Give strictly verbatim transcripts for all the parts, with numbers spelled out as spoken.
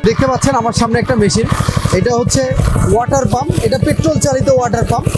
দেখতে পাচ্ছেন আমার সামনে একটা মেশিন, এটা হচ্ছে ওয়াটার পাম্প, এটা পেট্রোল চালিত ওয়াটার পাম্প।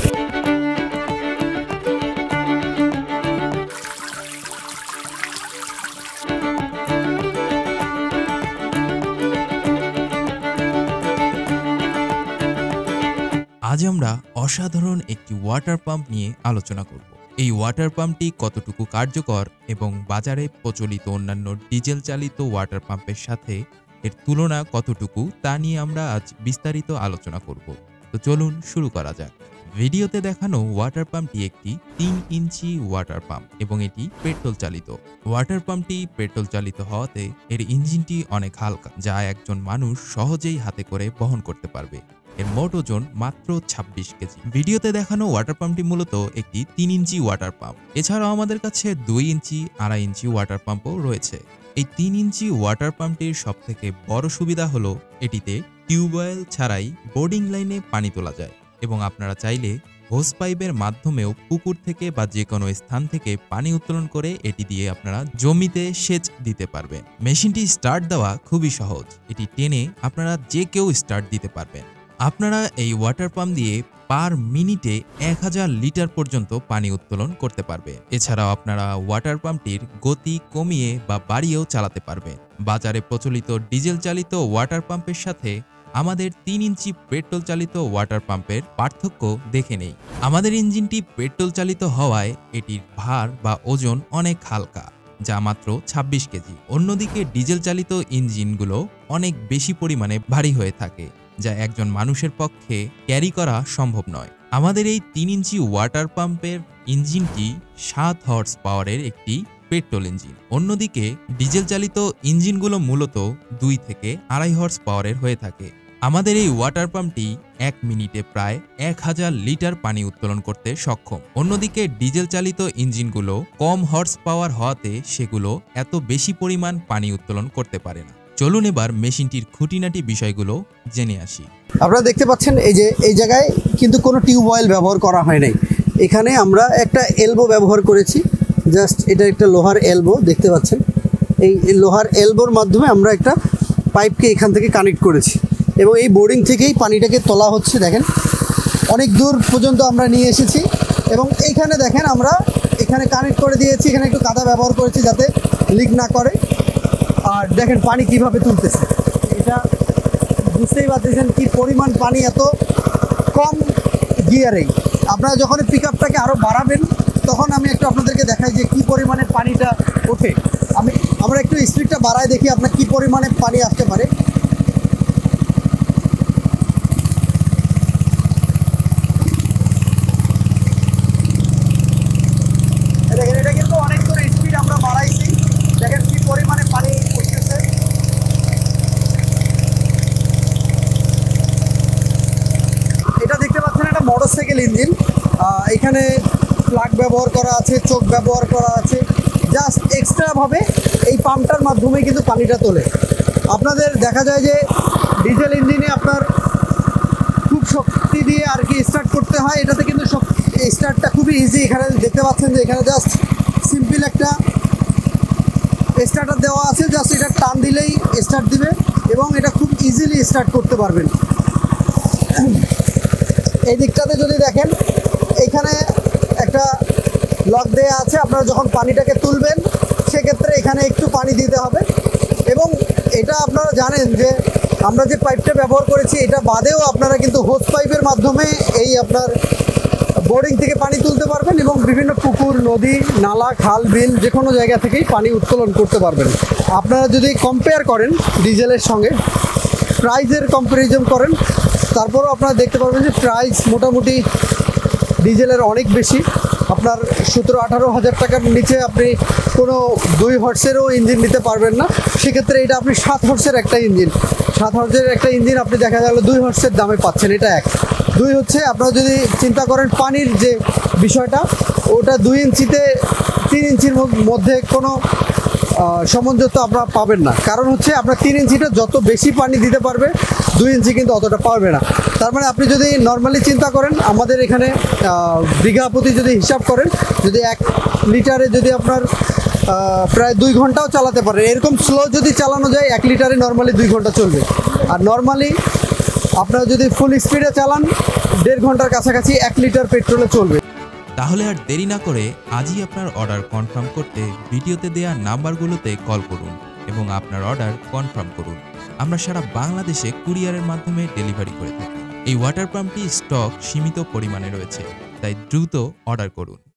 আজ আমরা অসাধারণ একটি ওয়াটার পাম্প নিয়ে আলোচনা করব। এই ওয়াটার পাম্পটি কতটুকু কার্যকর এবং বাজারে প্রচলিত অন্যান্য ডিজেল চালিত ওয়াটার পাম্পের সাথে এর তুলনা কতটুকু তা নিয়ে আমরা আজ বিস্তারিত আলোচনা করব। তো চলুন শুরু করা যাক। ভিডিওতে দেখানো ওয়াটার পাম্পটি একটি তিন ইঞ্চি ওয়াটার পাম্প এবং এটি পেট্রোল চালিত। ওয়াটার পাম্পটি পেট্রোল চালিত হওয়াতে এর ইঞ্জিনটি অনেক হালকা, যা একজন মানুষ সহজেই হাতে করে বহন করতে পারবে। এর মোট ওজন মাত্র ছাব্বিশ কেজি। ভিডিওতে দেখানো ওয়াটার পাম্পটি মূলত একটি তিন ইঞ্চি ওয়াটার পাম্প। এছাড়াও আমাদের কাছে দুই ইঞ্চি আড়াই ইঞ্চি ওয়াটার পাম্পও রয়েছে। এই তিন ইঞ্চি ওয়াটার পাম্পটির সব থেকে বড় সুবিধা হলো এটিতে টিউবওয়েল ছাড়াই বোর্ডিং লাইনে পানি তোলা যায় এবং আপনারা চাইলে হোস পাইপের মাধ্যমেও পুকুর থেকে বা যে কোনো স্থান থেকে পানি উত্তোলন করে এটি দিয়ে আপনারা জমিতে সেচ দিতে পারবেন। মেশিনটি স্টার্ট দেওয়া খুবই সহজ, এটি টেনে আপনারা যে কেউ স্টার্ট দিতে পারবেন। আপনারা এই ওয়াটার পাম্প দিয়ে পার মিনিটে এক হাজার লিটার পর্যন্ত পানি উত্তোলন করতে পারবে। এছাড়াও আপনারা ওয়াটার পাম্পটির গতি কমিয়ে বা বাড়িয়েও চালাতে পারবেন। বাজারে প্রচলিত ডিজেল চালিত ওয়াটার পাম্পের সাথে আমাদের তিন ইঞ্চি পেট্রোল চালিত ওয়াটার পাম্পের পার্থক্য দেখে নেই। আমাদের ইঞ্জিনটি পেট্রোল চালিত হওয়ায় এটির ভার বা ওজন অনেক হালকা, যা মাত্র ছাব্বিশ কেজি। অন্যদিকে ডিজেল চালিত ইঞ্জিনগুলো অনেক বেশি পরিমাণে ভারী হয়ে থাকে, যা একজন মানুষের পক্ষে ক্যারি করা সম্ভব নয়। আমাদের এই তিন ইঞ্চি ওয়াটার পাম্পের ইঞ্জিনটি সাত হর্স পাওয়ারের একটি পেট্রোল ইঞ্জিন। অন্যদিকে ডিজেল চালিত ইঞ্জিনগুলো মূলত দুই থেকে আড়াই হর্স পাওয়ারের হয়ে থাকে। আমাদের এই ওয়াটার পাম্পটি এক মিনিটে প্রায় এক হাজার লিটার পানি উত্তোলন করতে সক্ষম। অন্যদিকে ডিজেল চালিত ইঞ্জিনগুলো কম হর্স পাওয়ার হওয়াতে সেগুলো এত বেশি পরিমাণ পানি উত্তোলন করতে পারে না। চলুন এবার মেশিনটির খুঁটিনাটি বিষয়গুলো জেনে আসি। আপনারা দেখতে পাচ্ছেন এই যে এই জায়গায় কিন্তু কোনো টিউবওয়েল ব্যবহার করা হয় নাই। এখানে আমরা একটা এলবো ব্যবহার করেছি, জাস্ট এটা একটা লোহার এলবো দেখতে পাচ্ছেন। এই লোহার এলবোর মাধ্যমে আমরা একটা পাইপকে এখান থেকে কানেক্ট করেছি এবং এই বোর্ডিং থেকেই পানিটাকে তোলা হচ্ছে। দেখেন অনেক দূর পর্যন্ত আমরা নিয়ে এসেছি এবং এইখানে দেখেন আমরা এখানে কানেক্ট করে দিয়েছি। এখানে একটু কাদা ব্যবহার করেছি যাতে লিক না করে। আর দেখেন পানি কিভাবে তুলতেছে, এটা বুঝতেই পারতেছেন কি পরিমাণ পানি এত কম গিয়ারেই। আপনারা যখন পিক আপটাকে আরও বাড়াবেন তখন আমি একটু আপনাদেরকে দেখাই যে কি পরিমাণে পানিটা ওঠে। আমি আমরা একটু স্পিডটা বাড়ায় দেখি আপনার কি পরিমাণে পানি আসতে পারে। দেখেন এটা কিন্তু অনেক দূর স্পিড আমরা বাড়াইছি, দেখেন কি পরিমাণে পানি উঠতেছে। এটা দেখতে পাচ্ছেন একটা মোটরসাইকেল ইঞ্জিন। এখানে প্লাগ ব্যবহার করা আছে, চোখ ব্যবহার করা আছে, জাস্ট এক্সট্রাভাবে এই পাম্পটার মাধ্যমে কিন্তু পানিটা তোলে। আপনাদের দেখা যায় যে ডিজেল ইঞ্জিনে আপনার খুব শক্তি দিয়ে আর কি স্টার্ট করতে হয়, এটাতে কিন্তু সব স্টার্টটা খুবই ইজি। এখানে দেখতে পাচ্ছেন যে এখানে জাস্ট সিম্পল একটা স্টার্টার দেওয়া আছে, জাস্ট এটা টান দিলেই স্টার্ট দিবে এবং এটা খুব ইজিলি স্টার্ট করতে পারবেন। এই দিকটাতে যদি দেখেন এখানে একটা লক দেওয়া আছে, আপনারা যখন পানিটাকে তুলবেন সেক্ষেত্রে এখানে একটু পানি দিতে হবে। এবং এটা আপনারা জানেন যে আমরা যে পাইপটা ব্যবহার করেছি এটা বাদেও আপনারা কিন্তু হোস পাইপের মাধ্যমে এই আপনার বোর্ডিং থেকে পানি তুলতে পারবেন এবং বিভিন্ন পুকুর, নদী, নালা, খাল, বিল যে কোনো জায়গা থেকেই পানি উত্তোলন করতে পারবেন। আপনারা যদি কম্পেয়ার করেন ডিজেলের সঙ্গে, প্রাইসের কম্প্যারিজন করেন, তারপরেও আপনারা দেখতে পারবেন যে প্রাইস মোটামুটি ডিজেলের অনেক বেশি। আপনার সতেরো আঠারো হাজার টাকার নিচে আপনি কোনো দুই হর্সেরও ইঞ্জিন নিতে পারবেন না। সেক্ষেত্রে এটা আপনি সাত হর্সের একটা ইঞ্জিন সাত হর্সের একটা ইঞ্জিন আপনি দেখা গেল দুই হর্সের দামে পাচ্ছেন। এটা এক। দুই হচ্ছে আপনারা যদি চিন্তা করেন পানির যে বিষয়টা, ওটা দুই ইঞ্চিতে তিন ইঞ্চির মধ্যে কোনো সামঞ্জস্য আপনারা পাবেন না। কারণ হচ্ছে আপনার তিন ইঞ্চিটা যত বেশি পানি দিতে পারবে, দুই ইঞ্চি কিন্তু অতটা পারবে না। তার মানে আপনি যদি নর্মালি চিন্তা করেন আমাদের এখানে বিঘা প্রতি যদি হিসাব করেন, যদি এক লিটারে যদি আপনার আহ, প্রায় দুই ঘন্টাও চালাতে পারেন। এরকম স্লো যদি চালানো যায় এক লিটারে নর্মালি দুই ঘন্টা চলবে। আর নর্মালি আপনারা যদি ফুল স্পিডে চালান দেড় ঘন্টার কাছাকাছি এক লিটার পেট্রোলে চলবে। তাহলে আর দেরি না করে আজই আপনার অর্ডার কনফার্ম করতে ভিডিওতে দেওয়া নাম্বারগুলোতে কল করুন এবং আপনার অর্ডার কনফার্ম করুন। আমরা সারা বাংলাদেশে কুরিয়ারের মাধ্যমে ডেলিভারি করে থাকি। এই ওয়াটার পাম্পটি স্টক সীমিত পরিমাণে রয়েছে, তাই দ্রুত অর্ডার করুন।